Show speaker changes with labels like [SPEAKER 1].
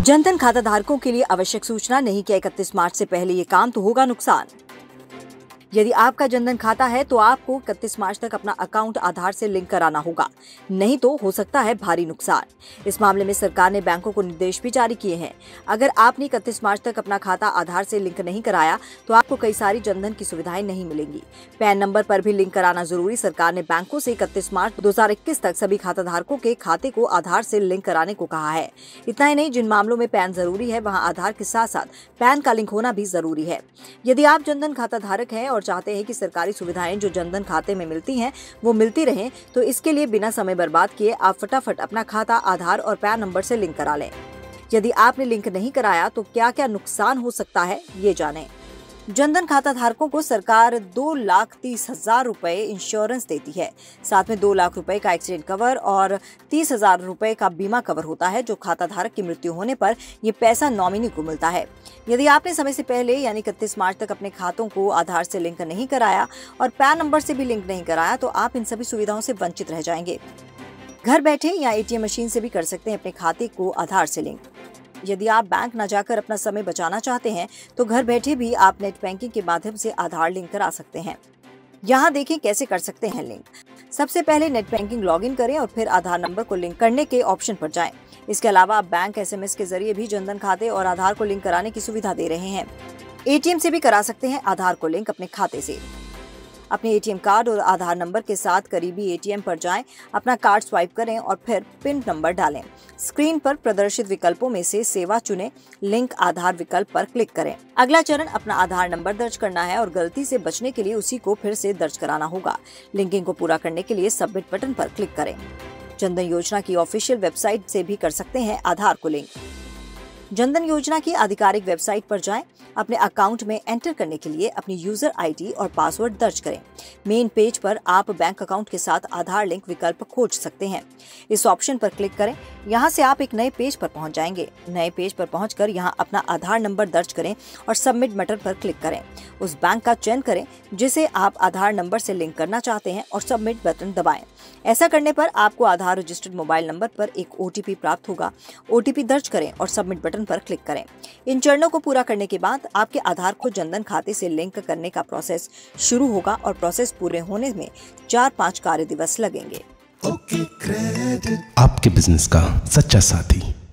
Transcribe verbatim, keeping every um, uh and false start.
[SPEAKER 1] जनधन खाता धारकों के लिए आवश्यक सूचना, नहीं किया इकतीस मार्च से पहले ये काम तो होगा नुकसान। यदि आपका जनधन खाता है तो आपको इकतीस मार्च तक अपना अकाउंट आधार से लिंक कराना होगा, नहीं तो हो सकता है भारी नुकसान। इस मामले में सरकार ने बैंकों को निर्देश भी जारी किए हैं। अगर आपने इकतीस मार्च तक अपना खाता आधार से लिंक नहीं कराया तो आपको कई सारी जनधन की सुविधाएं नहीं मिलेंगी। पैन नंबर पर भी लिंक कराना जरूरी। सरकार ने बैंकों से इकतीस मार्च दो हजार इक्कीस तक सभी खाता धारकों के खाते को आधार से लिंक कराने को कहा है। इतना ही नहीं, जिन मामलों में पैन जरूरी है वहाँ आधार के साथ साथ पैन का लिंक होना भी जरूरी है। यदि आप जनधन खाता धारक हैं और चाहते हैं कि सरकारी सुविधाएं जो जनधन खाते में मिलती हैं वो मिलती रहें, तो इसके लिए बिना समय बर्बाद किए आप फटाफट अपना खाता आधार और पैन नंबर से लिंक करा लें। यदि आपने लिंक नहीं कराया तो क्या क्या नुकसान हो सकता है, ये जानें। जनधन खाता धारकों को सरकार दो लाख तीस हजार रुपए इंश्योरेंस देती है। साथ में दो लाख रुपए का एक्सीडेंट कवर और तीस हजार रुपए का बीमा कवर होता है, जो खाता धारक की मृत्यु होने पर ये पैसा नॉमिनी को मिलता है। यदि आपने समय से पहले यानी इकतीस मार्च तक अपने खातों को आधार से लिंक नहीं कराया और पैन नंबर से भी लिंक नहीं कराया तो आप इन सभी सुविधाओं से वंचित रह जाएंगे। घर बैठे या एटीएम मशीन से भी कर सकते हैं अपने खाते को आधार से लिंक। यदि आप बैंक न जाकर अपना समय बचाना चाहते हैं तो घर बैठे भी आप नेट बैंकिंग के माध्यम से आधार लिंक करा सकते हैं। यहाँ देखें कैसे कर सकते हैं लिंक। सबसे पहले नेट बैंकिंग लॉगिन करें और फिर आधार नंबर को लिंक करने के ऑप्शन पर जाएं। इसके अलावा आप बैंक एसएमएस के जरिए भी जनधन खाते और आधार को लिंक कराने की सुविधा दे रहे हैं। एटीएम से भी करा सकते हैं आधार को लिंक अपने खाते से। अपने एटीएम कार्ड और आधार नंबर के साथ करीबी एटीएम पर जाएं, अपना कार्ड स्वाइप करें और फिर पिन नंबर डालें। स्क्रीन पर प्रदर्शित विकल्पों में से सेवा चुनें, लिंक आधार विकल्प पर क्लिक करें। अगला चरण अपना आधार नंबर दर्ज करना है और गलती से बचने के लिए उसी को फिर से दर्ज कराना होगा। लिंकिंग को पूरा करने के लिए सबमिट बटन पर क्लिक करें। जनधन योजना की ऑफिशियल वेबसाइट से भी कर सकते हैं आधार को लिंक। जनधन योजना की आधिकारिक वेबसाइट पर जाएं, अपने अकाउंट में एंटर करने के लिए अपनी यूजर आईडी और पासवर्ड दर्ज करें। मेन पेज पर आप बैंक अकाउंट के साथ आधार लिंक विकल्प खोज सकते हैं। इस ऑप्शन पर क्लिक करें। यहाँ से आप एक नए पेज पर पहुँच जाएंगे। नए पेज पर पहुंचकर यहाँ अपना आधार नंबर दर्ज करें और सबमिट बटन पर क्लिक करें। उस बैंक का चयन करें जिसे आप आधार नंबर से लिंक करना चाहते हैं और सबमिट बटन दबाएं। ऐसा करने पर आपको आधार रजिस्टर्ड मोबाइल नंबर पर एक ओटीपी प्राप्त होगा। ओटीपी दर्ज करें और सबमिट बटन पर क्लिक करें। इन चरणों को पूरा करने के बाद आपके आधार को जनधन खाते से लिंक करने का प्रोसेस शुरू होगा और प्रोसेस पूरे होने में चार पाँच कार्य दिवस लगेंगे।
[SPEAKER 2] आपके बिजनेस का सच्चा साथी।